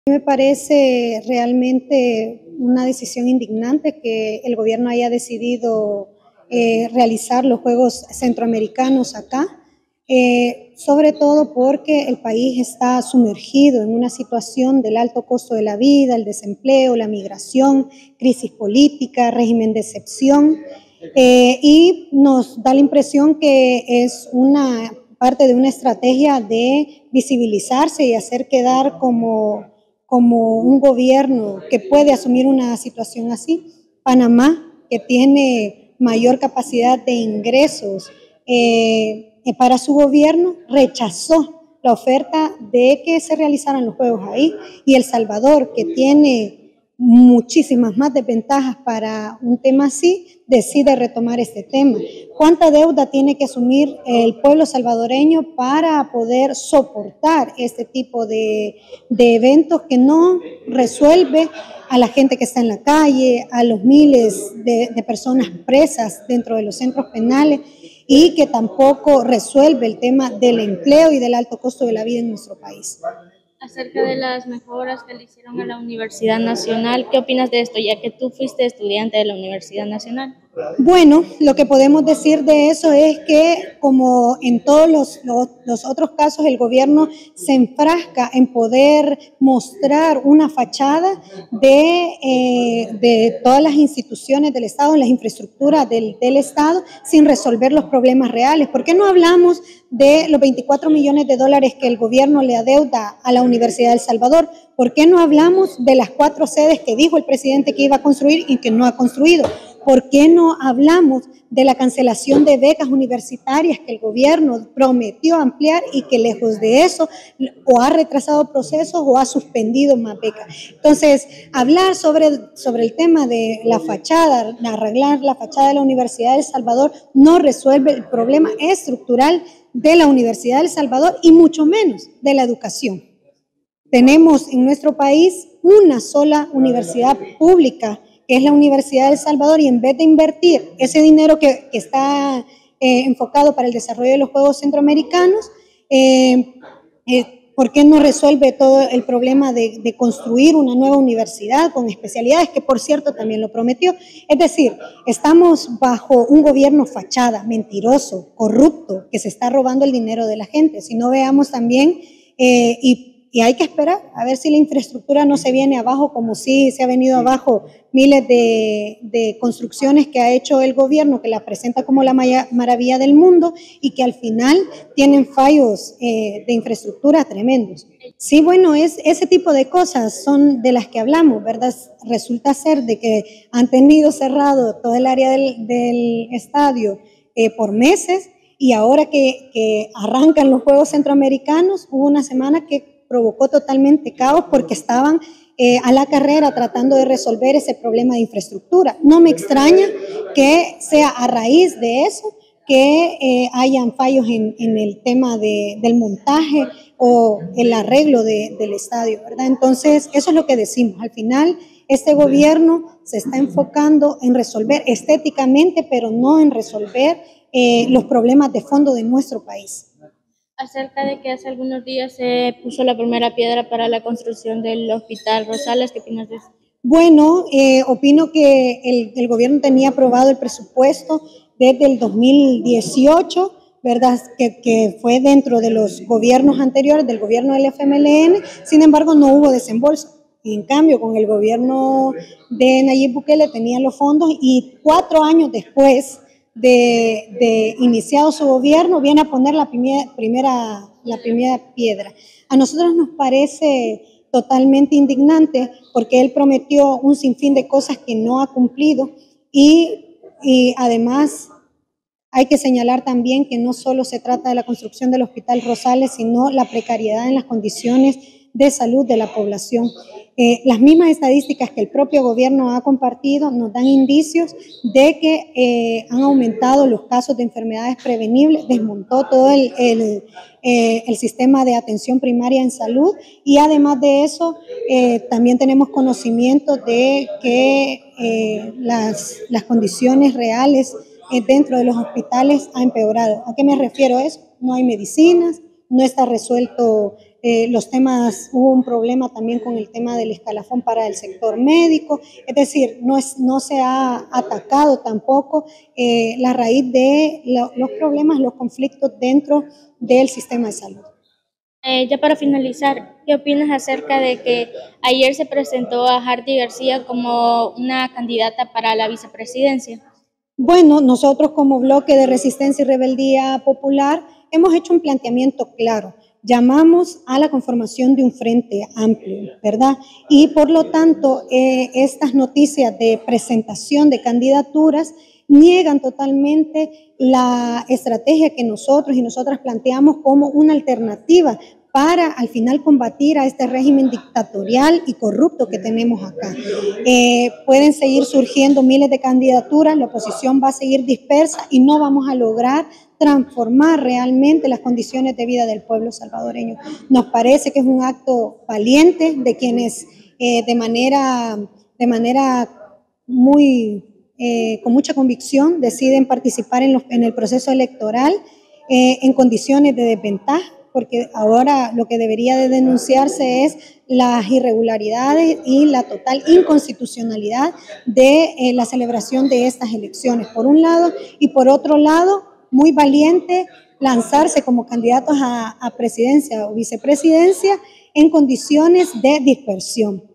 Me parece realmente una decisión indignante que el gobierno haya decidido realizar los Juegos Centroamericanos acá, sobre todo porque el país está sumergido en una situación del alto costo de la vida, el desempleo, la migración, crisis política, régimen de excepción, y nos da la impresión que es una parte de una estrategia de visibilizarse y hacer quedar como un gobierno que puede asumir una situación así. Panamá, que tiene mayor capacidad de ingresos para su gobierno, rechazó la oferta de que se realizaran los Juegos ahí, y El Salvador, que tiene muchísimas más desventajas para un tema así, decide retomar este tema. ¿Cuánta deuda tiene que asumir el pueblo salvadoreño para poder soportar este tipo de eventos que no resuelve a la gente que está en la calle, a los miles de personas presas dentro de los centros penales, y que tampoco resuelve el tema del empleo y del alto costo de la vida en nuestro país? Acerca de las mejoras que le hicieron a la Universidad Nacional, ¿qué opinas de esto, ya que tú fuiste estudiante de la Universidad Nacional? Bueno, lo que podemos decir de eso es que, como en todos los otros casos, el gobierno se enfrasca en poder mostrar una fachada de todas las instituciones del Estado, las infraestructuras del Estado, sin resolver los problemas reales. ¿Por qué no hablamos de los 24 millones de dólares que el gobierno le adeuda a la Universidad de El Salvador? ¿Por qué no hablamos de las 4 sedes que dijo el presidente que iba a construir y que no ha construido? ¿Por qué no hablamos de la cancelación de becas universitarias que el gobierno prometió ampliar y que, lejos de eso, o ha retrasado procesos o ha suspendido más becas? Entonces, hablar sobre el tema de la fachada, de arreglar la fachada de la Universidad de El Salvador, no resuelve el problema estructural de la Universidad de El Salvador, y mucho menos de la educación. Tenemos en nuestro país una sola universidad pública, que es la Universidad de El Salvador, y en vez de invertir ese dinero que está enfocado para el desarrollo de los Juegos Centroamericanos, ¿por qué no resuelve todo el problema de construir una nueva universidad con especialidades, que por cierto también lo prometió? Es decir, estamos bajo un gobierno fachada, mentiroso, corrupto, que se está robando el dinero de la gente. Si no, veamos también, y hay que esperar a ver si la infraestructura no se viene abajo, como sí se ha venido abajo miles de construcciones que ha hecho el gobierno, que la presenta como la maravilla del mundo y que al final tienen fallos de infraestructura tremendos. Sí, bueno, ese tipo de cosas son de las que hablamos, ¿verdad? Resulta ser de que han tenido cerrado todo el área del estadio por meses, y ahora que arrancan los Juegos Centroamericanos, hubo una semana que provocó totalmente caos porque estaban a la carrera tratando de resolver ese problema de infraestructura. No me extraña que sea a raíz de eso que hayan fallos en el tema del montaje o el arreglo del estadio, ¿verdad? Entonces, eso es lo que decimos. Al final, este gobierno se está enfocando en resolver estéticamente, pero no en resolver los problemas de fondo de nuestro país. Acerca de que hace algunos días se puso la primera piedra para la construcción del Hospital Rosales, ¿qué opinas de eso? Bueno, opino que el gobierno tenía aprobado el presupuesto desde el 2018, ¿verdad? Que fue dentro de los gobiernos anteriores, del gobierno del FMLN. Sin embargo, no hubo desembolso. Y en cambio, con el gobierno de Nayib Bukele tenían los fondos, y 4 años después de iniciado su gobierno, viene a poner la primera piedra. A nosotros nos parece totalmente indignante, porque él prometió un sinfín de cosas que no ha cumplido, y además hay que señalar también que no solo se trata de la construcción del Hospital Rosales, sino la precariedad en las condiciones de salud de la población. Las mismas estadísticas que el propio gobierno ha compartido nos dan indicios de que han aumentado los casos de enfermedades prevenibles, desmontó todo el sistema de atención primaria en salud, y además de eso también tenemos conocimiento de que las condiciones reales dentro de los hospitales ha empeorado. ¿A qué me refiero a eso? No hay medicinas, no está resuelto los temas, hubo un problema también con el tema del escalafón para el sector médico, es decir, no se ha atacado tampoco la raíz de los problemas, los conflictos dentro del sistema de salud. Ya para finalizar, ¿qué opinas acerca de que ayer se presentó a Hardy García como una candidata para la vicepresidencia? Bueno, nosotros como Bloque de Resistencia y Rebeldía Popular hemos hecho un planteamiento claro. Llamamos a la conformación de un frente amplio, ¿verdad? Y por lo tanto, estas noticias de presentación de candidaturas niegan totalmente la estrategia que nosotros y nosotras planteamos como una alternativa para al final combatir a este régimen dictatorial y corrupto que tenemos acá. Pueden seguir surgiendo miles de candidaturas, la oposición va a seguir dispersa y no vamos a lograr transformar realmente las condiciones de vida del pueblo salvadoreño. Nos parece que es un acto valiente de quienes de manera muy con mucha convicción deciden participar en el proceso electoral en condiciones de desventaja, porque ahora lo que debería de denunciarse es las irregularidades y la total inconstitucionalidad de la celebración de estas elecciones, por un lado, y por otro lado, muy valiente lanzarse como candidatos a presidencia o vicepresidencia en condiciones de dispersión.